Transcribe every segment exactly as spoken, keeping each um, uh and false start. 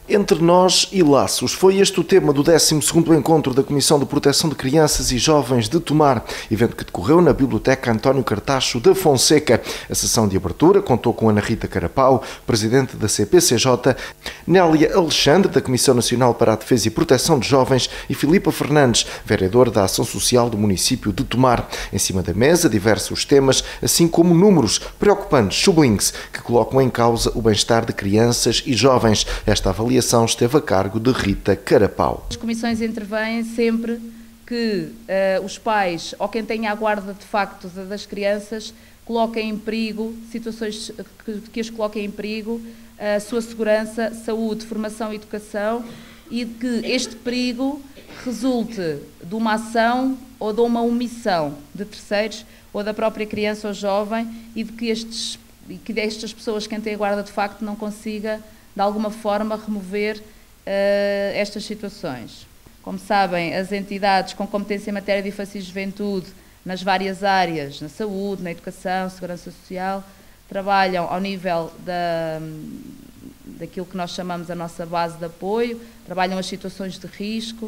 Entre nós e laços, foi este o tema do décimo segundo Encontro da Comissão de Proteção de Crianças e Jovens de Tomar, evento que decorreu na Biblioteca António Cartacho da Fonseca. A sessão de abertura contou com Ana Rita Carapau, presidente da C P C J, Nélia Alexandre, da Comissão Nacional para a Defesa e Proteção de Jovens, e Filipa Fernandes, vereadora da Ação Social do município de Tomar. Em cima da mesa, diversos temas, assim como números preocupantes, sublinhe-se, que colocam em causa o bem-estar de crianças e jovens. Esta avaliação esteve a cargo de Rita Carapau. As comissões intervêm sempre que uh, os pais, ou quem tenha a guarda de facto das crianças, coloquem em perigo, situações que, que as coloquem em perigo, a sua segurança, saúde, formação e educação, e que este perigo resulte de uma ação ou de uma omissão de terceiros ou da própria criança ou jovem, e de que, estes, que estas pessoas, quem tem a guarda de facto, não consiga de alguma forma remover uh, estas situações. Como sabem, as entidades com competência em matéria de infância e juventude nas várias áreas, na saúde, na educação, segurança social, trabalham ao nível da, daquilo que nós chamamos a nossa base de apoio, trabalham as situações de risco,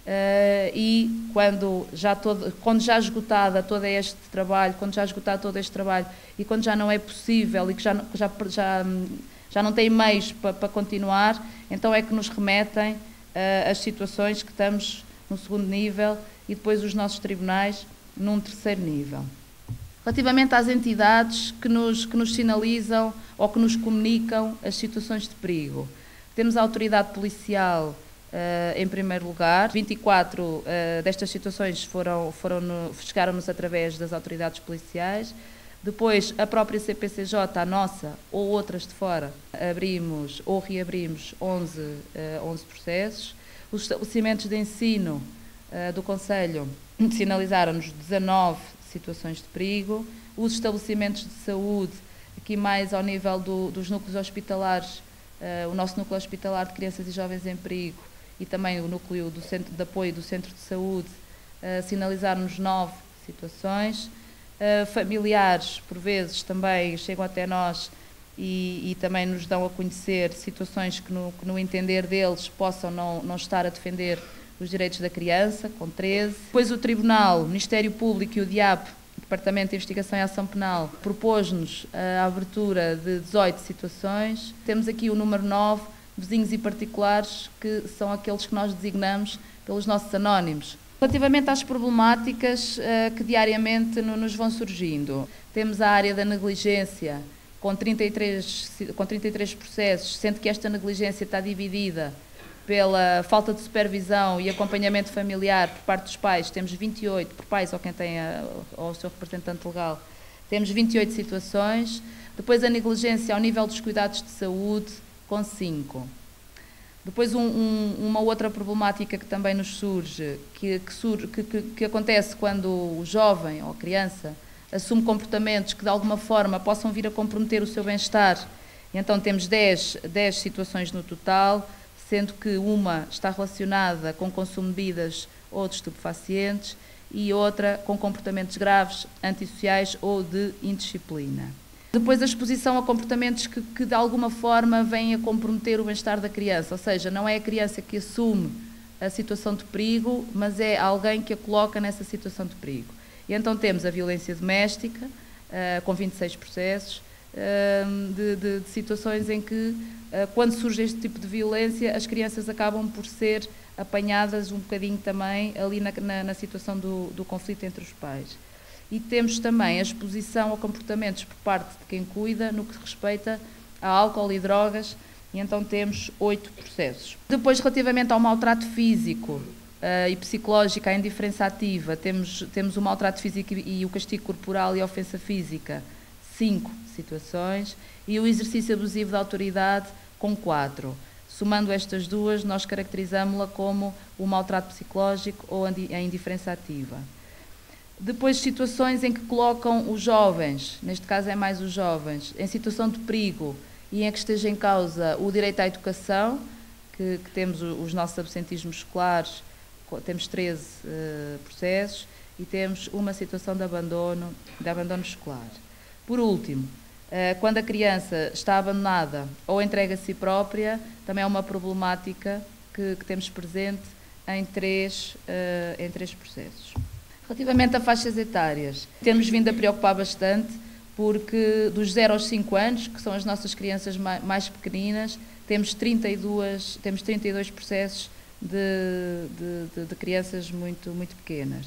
uh, e quando já, todo, quando já esgotada todo este trabalho, quando já esgotado todo este trabalho e quando já não é possível e que já, já, já já não têm meios para, para continuar, então é que nos remetem uh, as situações que estamos no segundo nível e depois os nossos tribunais num terceiro nível. Relativamente às entidades que nos, que nos sinalizam ou que nos comunicam as situações de perigo, temos a autoridade policial uh, em primeiro lugar. vinte e quatro uh, destas situações foram, foram no, chegaram-nos através das autoridades policiais. Depois, a própria C P C J, a nossa, ou outras de fora, abrimos ou reabrimos onze, uh, onze processos. Os estabelecimentos de ensino uh, do Conselho sinalizaram-nos dezanove situações de perigo. Os estabelecimentos de saúde, aqui mais ao nível do, dos núcleos hospitalares, uh, o nosso núcleo hospitalar de crianças e jovens em perigo e também o núcleo do centro de apoio do centro de saúde, uh, sinalizaram-nos nove situações. Uh, familiares, por vezes, também chegam até nós e, e também nos dão a conhecer situações que no, que, no entender deles, possam não, não estar a defender os direitos da criança, com treze. Depois o Tribunal, o Ministério Público e o D I A P, Departamento de Investigação e Ação Penal, propôs-nos a abertura de dezoito situações. Temos aqui o número nove, vizinhos e particulares, que são aqueles que nós designamos pelos nossos anónimos. Relativamente às problemáticas uh, que diariamente no, nos vão surgindo, temos a área da negligência, com trinta e três, com trinta e três processos, sendo que esta negligência está dividida pela falta de supervisão e acompanhamento familiar por parte dos pais. Temos vinte e oito, por pais ou quem tenha, ou o seu representante legal, temos vinte e oito situações. Depois a negligência ao nível dos cuidados de saúde, com cinco. Depois um, um, uma outra problemática que também nos surge, que, que, surge que, que, que acontece quando o jovem ou a criança assume comportamentos que de alguma forma possam vir a comprometer o seu bem-estar. Então temos dez, dez situações no total, sendo que uma está relacionada com consumo de bebidas ou de estupefacientes e outra com comportamentos graves, antissociais ou de indisciplina. Depois a exposição a comportamentos que, que de alguma forma vêm a comprometer o bem-estar da criança, ou seja, não é a criança que assume a situação de perigo, mas é alguém que a coloca nessa situação de perigo. E então temos a violência doméstica, uh, com vinte e seis processos, uh, de, de, de situações em que, uh, quando surge este tipo de violência, as crianças acabam por ser apanhadas um bocadinho também ali na, na, na situação do, do conflito entre os pais. E temos também a exposição a comportamentos por parte de quem cuida no que respeita a álcool e drogas, e então temos oito processos. Depois, relativamente ao maltrato físico uh, e psicológico, à indiferença ativa, temos, temos o maltrato físico e, e o castigo corporal e a ofensa física, cinco situações, e o exercício abusivo da autoridade, com quatro. Somando estas duas, nós caracterizamos-la como o maltrato psicológico ou a indiferença ativa. Depois, situações em que colocam os jovens, neste caso é mais os jovens, em situação de perigo e em que esteja em causa o direito à educação, que, que temos os nossos absentismos escolares, temos treze uh, processos e temos uma situação de abandono, de abandono escolar. Por último, Quando a criança está abandonada ou entregue a si própria, também é uma problemática que, que temos presente em três, uh, em três processos. Relativamente a faixas etárias, temos vindo a preocupar bastante, porque dos zero aos cinco anos, que são as nossas crianças mais, mais pequeninas, temos trinta e dois, temos trinta e dois processos de, de, de, de crianças muito, muito pequenas.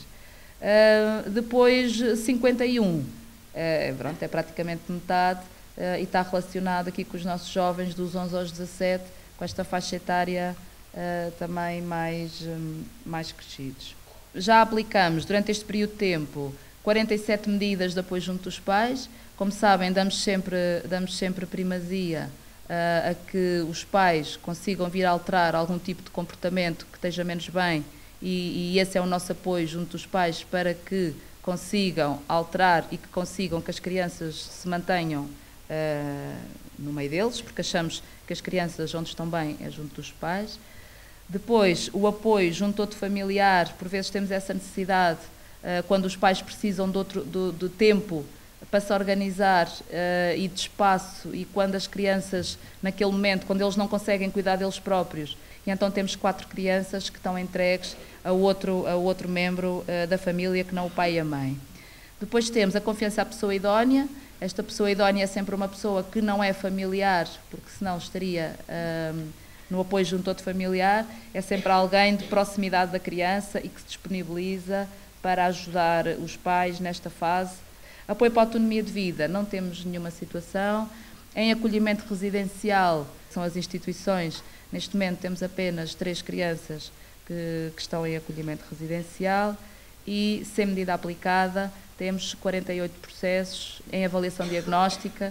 Uh, depois, cinquenta e um. É, pronto, é praticamente metade uh, e está relacionado aqui com os nossos jovens dos onze aos dezassete, com esta faixa etária uh, também mais, um, mais crescidos. Já aplicamos, durante este período de tempo, quarenta e sete medidas de apoio junto dos pais. Como sabem, damos sempre, damos sempre primazia uh, a que os pais consigam vir a alterar algum tipo de comportamento que esteja menos bem e, e esse é o nosso apoio junto dos pais para que consigam alterar e que consigam que as crianças se mantenham uh, no meio deles, porque achamos que as crianças onde estão bem é junto dos pais. Depois, o apoio junto ao outro familiar, por vezes temos essa necessidade, uh, quando os pais precisam de, outro, de, de tempo para se organizar uh, e de espaço, e quando as crianças, naquele momento, quando eles não conseguem cuidar deles próprios, e então temos quatro crianças que estão entregues a outro, a outro membro uh, da família, que não o pai e a mãe. Depois temos a confiança à pessoa idónea. Esta pessoa idónea é sempre uma pessoa que não é familiar, porque senão estaria uh, no apoio junto ao outro familiar. É sempre alguém de proximidade da criança e que se disponibiliza para ajudar os pais nesta fase. Apoio para a autonomia de vida, não temos nenhuma situação. Em acolhimento residencial, são as instituições. Neste momento temos apenas três crianças que, que estão em acolhimento residencial e, sem medida aplicada, temos quarenta e oito processos em avaliação diagnóstica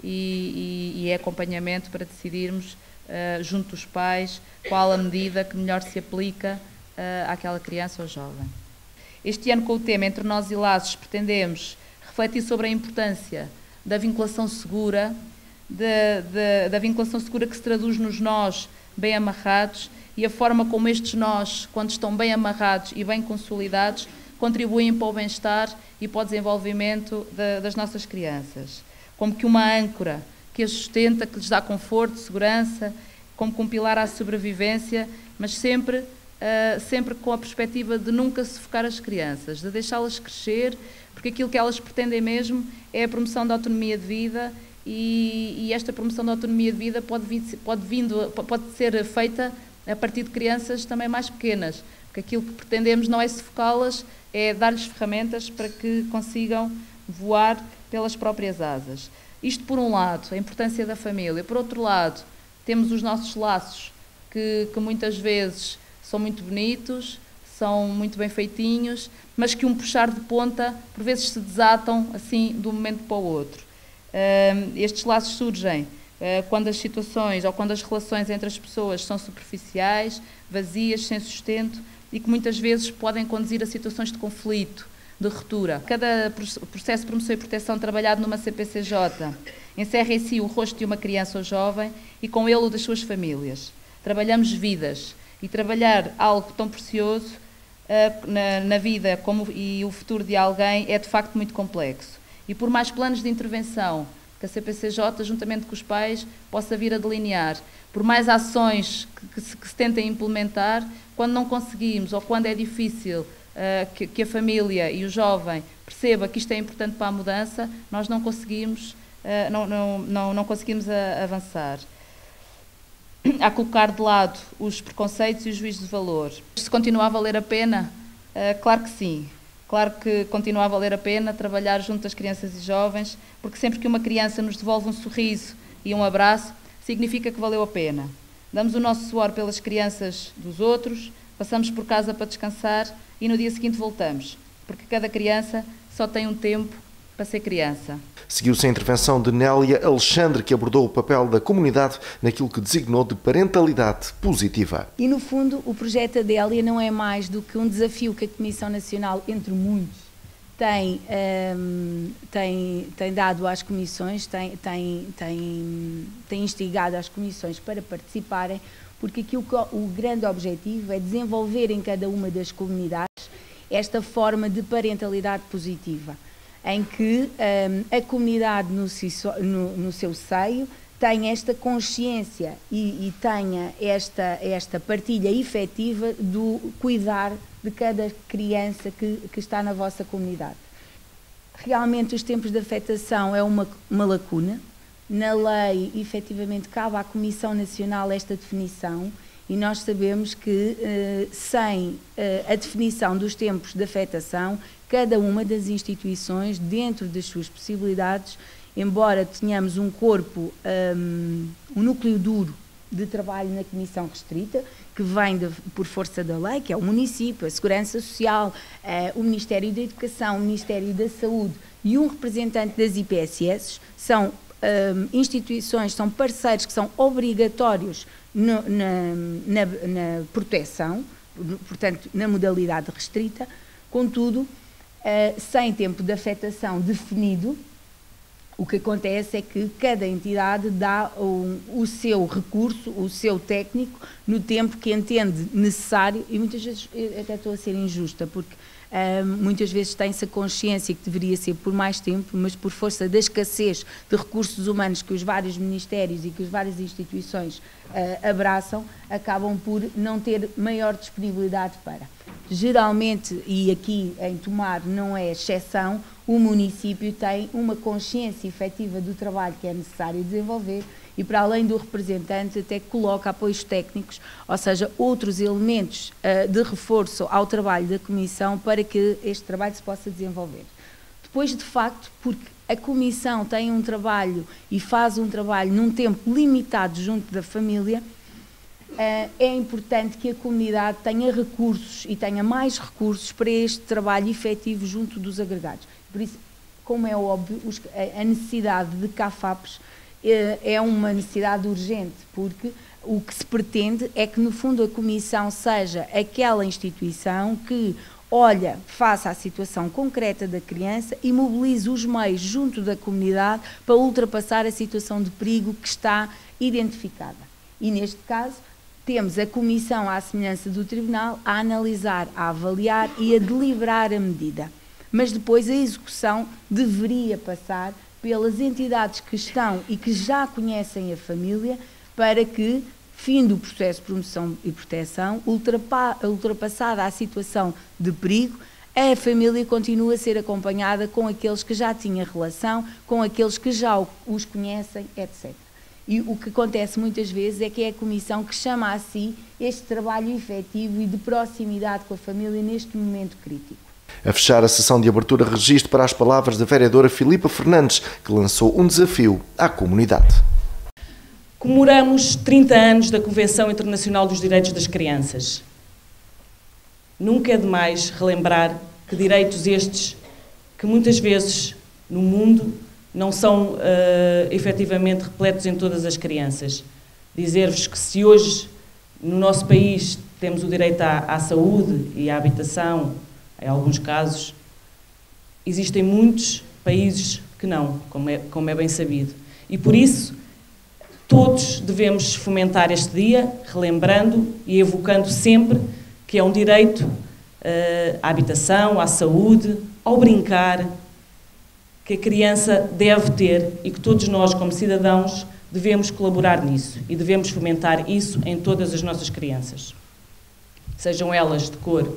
e, e, e acompanhamento para decidirmos, uh, junto dos pais, qual a medida que melhor se aplica uh, àquela criança ou jovem. Este ano, com o tema Entre Nós e Laços, pretendemos refletir sobre a importância da vinculação segura, de, de, da vinculação segura que se traduz nos nós bem amarrados e a forma como estes nós, quando estão bem amarrados e bem consolidados, contribuem para o bem-estar e para o desenvolvimento de, das nossas crianças. Como que uma âncora que as sustenta, que lhes dá conforto, segurança, como que um pilar à sobrevivência, mas sempre, uh, sempre com a perspectiva de nunca sufocar as crianças, de deixá-las crescer, porque aquilo que elas pretendem mesmo é a promoção da autonomia de vida. E, e esta promoção da autonomia de vida pode, vir, pode, vindo, pode ser feita a partir de crianças também mais pequenas, porque aquilo que pretendemos não é sufocá-las, é dar-lhes ferramentas para que consigam voar pelas próprias asas. Isto por um lado, a importância da família. Por outro lado, temos os nossos laços, que, que muitas vezes são muito bonitos, são muito bem feitinhos, mas que um puxar de ponta, por vezes se desatam assim de um momento para o outro. Uh, estes laços surgem uh, quando as situações ou quando as relações entre as pessoas são superficiais, vazias, sem sustento e que muitas vezes podem conduzir a situações de conflito, de ruptura. Cada processo de promoção e proteção trabalhado numa C P C J encerra em si o rosto de uma criança ou jovem e com ele o das suas famílias. Trabalhamos vidas e trabalhar algo tão precioso uh, na, na vida como, e o futuro de alguém é de facto muito complexo. E por mais planos de intervenção que a C P C J, juntamente com os pais, possa vir a delinear, por mais ações que, que, se, que se tentem implementar, quando não conseguimos ou quando é difícil uh, que, que a família e o jovem perceba que isto é importante para a mudança, nós não conseguimos, uh, não, não, não, não conseguimos a, avançar. A colocar de lado os preconceitos e os juízos de valor. Se continua a valer a pena? Uh, claro que sim. Claro que continua a valer a pena trabalhar junto às crianças e jovens, porque sempre que uma criança nos devolve um sorriso e um abraço, significa que valeu a pena. Damos o nosso suor pelas crianças dos outros, passamos por casa para descansar e no dia seguinte voltamos, porque cada criança só tem um tempo para ser criança. Seguiu-se a intervenção de Nélia Alexandre, que abordou o papel da comunidade naquilo que designou de parentalidade positiva. E, no fundo, o projeto Adélia não é mais do que um desafio que a Comissão Nacional, entre muitos, tem, um, tem, tem dado às comissões, tem, tem, tem, tem instigado as comissões para participarem, porque aquilo que o grande objetivo é desenvolver em cada uma das comunidades esta forma de parentalidade positiva. em que um, a comunidade no, no, no seu seio tenha esta consciência e, e tenha esta, esta partilha efetiva do cuidar de cada criança que, que está na vossa comunidade. Realmente os tempos de afetação é uma, uma lacuna. Na lei, efetivamente, cabe à Comissão Nacional esta definição e nós sabemos que eh, sem eh, a definição dos tempos de afetação, cada uma das instituições, dentro das suas possibilidades, embora tenhamos um corpo, um, um núcleo duro de trabalho na Comissão Restrita, que vem de, por força da lei, que é o município, a Segurança Social, eh, o Ministério da Educação, o Ministério da Saúde e um representante das I P S S, são um, instituições, são parceiros que são obrigatórios no, na, na, na proteção, portanto, na modalidade restrita, contudo, eh, sem tempo de afetação definido. O que acontece é que cada entidade dá o, o seu recurso, o seu técnico, no tempo que entende necessário, e muitas vezes, até estou a ser injusta, porque uh, muitas vezes tem-se a consciência que deveria ser por mais tempo, mas por força da escassez de recursos humanos que os vários ministérios e que as várias instituições uh, abraçam, acabam por não ter maior disponibilidade para. Geralmente, e aqui em Tomar não é exceção, o município tem uma consciência efetiva do trabalho que é necessário desenvolver e, para além do representante, até coloca apoios técnicos, ou seja, outros elementos uh, de reforço ao trabalho da Comissão para que este trabalho se possa desenvolver. Depois, de facto, porque a Comissão tem um trabalho e faz um trabalho num tempo limitado junto da família, Uh, é importante que a comunidade tenha recursos e tenha mais recursos para este trabalho efetivo junto dos agregados. Por isso, como é óbvio, os, a, a necessidade de C A F A Ps uh, é uma necessidade urgente, porque o que se pretende é que, no fundo, a Comissão seja aquela instituição que olha, faça a situação concreta da criança e mobilize os meios junto da comunidade para ultrapassar a situação de perigo que está identificada. E, neste caso, temos a Comissão, à semelhança do Tribunal, a analisar, a avaliar e a deliberar a medida. Mas depois a execução deveria passar pelas entidades que estão e que já conhecem a família para que, fim do processo de promoção e proteção, ultrapassada a situação de perigo, a família continua a ser acompanhada com aqueles que já tinham relação, com aqueles que já os conhecem, etcétera. E o que acontece muitas vezes é que é a Comissão que chama a si este trabalho efetivo e de proximidade com a família neste momento crítico. A fechar a sessão de abertura, registro para as palavras da vereadora Filipa Fernandes, que lançou um desafio à comunidade. Comemoramos trinta anos da Convenção Internacional dos Direitos das Crianças. Nunca é demais relembrar que direitos estes, que muitas vezes no mundo não são uh, efetivamente repletos em todas as crianças. Dizer-vos que se hoje no nosso país temos o direito à, à saúde e à habitação, em alguns casos, existem muitos países que não, como é, como é bem sabido. E por isso, todos devemos fomentar este dia, relembrando e evocando sempre que é um direito uh, à habitação, à saúde, ao brincar, que a criança deve ter e que todos nós, como cidadãos, devemos colaborar nisso e devemos fomentar isso em todas as nossas crianças. Sejam elas de cor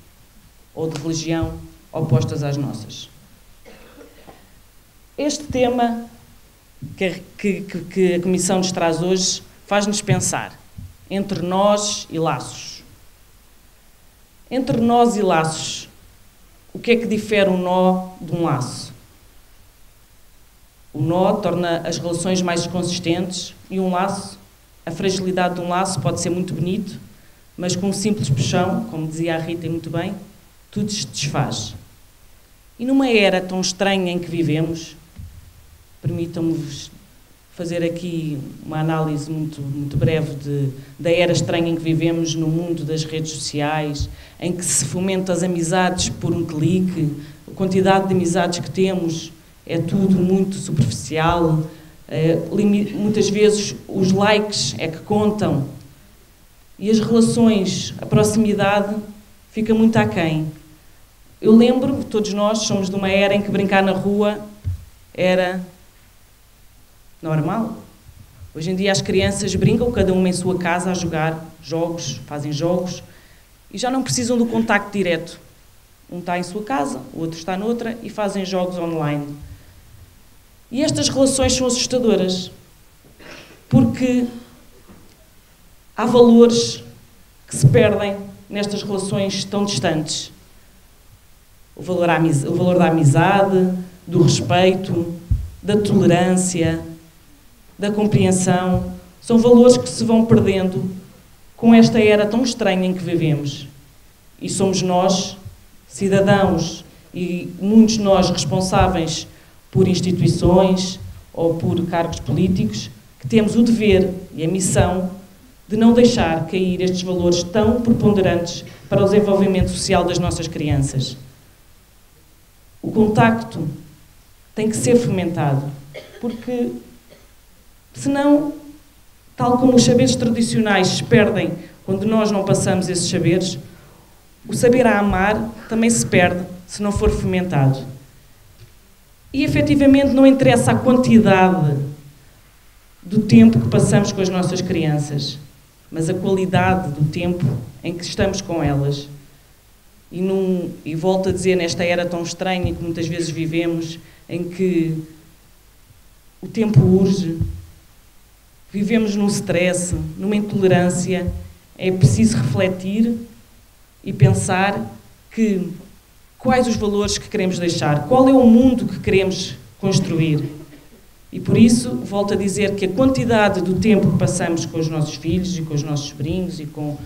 ou de religião opostas às nossas. Este tema que, que, que a Comissão nos traz hoje faz-nos pensar entre nós e laços. Entre nós e laços, o que é que difere um nó de um laço? O nó torna as relações mais consistentes e um laço, a fragilidade de um laço pode ser muito bonito, mas com um simples puxão, como dizia a Rita muito bem, tudo se desfaz. E numa era tão estranha em que vivemos, permitam-me fazer aqui uma análise muito, muito breve de, da era estranha em que vivemos no mundo das redes sociais, em que se fomentam as amizades por um clique, a quantidade de amizades que temos é tudo muito superficial, é, muitas vezes os likes é que contam e as relações, a proximidade fica muito aquém. eu lembro, todos nós somos de uma era em que brincar na rua era normal. Hoje em dia as crianças brincam, cada uma em sua casa, a jogar jogos, fazem jogos, e já não precisam do contacto direto. Um está em sua casa, o outro está noutra, e fazem jogos online. E estas relações são assustadoras, porque há valores que se perdem nestas relações tão distantes. O valor, o valor da amizade, do respeito, da tolerância, da compreensão, são valores que se vão perdendo com esta era tão estranha em que vivemos. E somos nós, cidadãos, e muitos de nós responsáveis por instituições ou por cargos políticos, que temos o dever e a missão de não deixar cair estes valores tão preponderantes para o desenvolvimento social das nossas crianças. O contacto tem que ser fomentado, porque senão, tal como os saberes tradicionais se perdem quando nós não passamos esses saberes, o saber a amar também se perde se não for fomentado. E, efetivamente, não interessa a quantidade do tempo que passamos com as nossas crianças, mas a qualidade do tempo em que estamos com elas. E, num, e volto a dizer, nesta era tão estranha que muitas vezes vivemos, em que o tempo urge, vivemos num stress, numa intolerância, é preciso refletir e pensar que quais os valores que queremos deixar, qual é o mundo que queremos construir. E por isso, volto a dizer que a quantidade do tempo que passamos com os nossos filhos e com os nossos sobrinhos e com,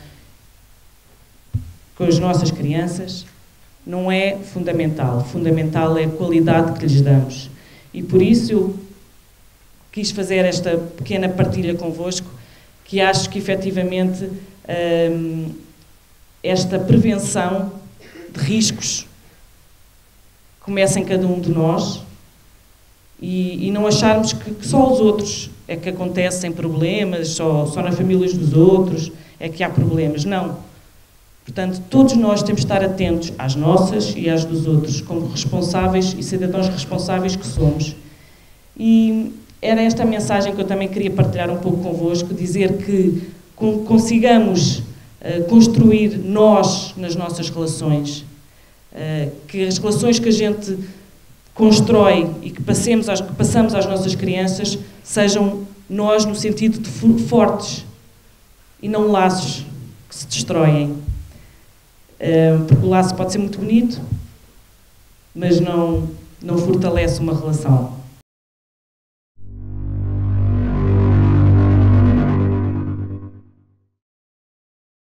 com as nossas crianças não é fundamental. Fundamental é a qualidade que lhes damos. E por isso eu quis fazer esta pequena partilha convosco, que acho que efetivamente hum, esta prevenção de riscos começa em cada um de nós e, e não acharmos que, que só os outros é que acontecem problemas, só, só nas famílias dos outros é que há problemas. Não. Portanto, todos nós temos de estar atentos às nossas e às dos outros, como responsáveis e cidadãos responsáveis que somos. E era esta a mensagem que eu também queria partilhar um pouco convosco, dizer que consigamos uh, construir nós nas nossas relações, uh, que as relações que a gente constrói e que, passemos às, que passamos às nossas crianças sejam nós no sentido de fortes e não laços que se destroem. Uh, porque o laço pode ser muito bonito, mas não, não fortalece uma relação.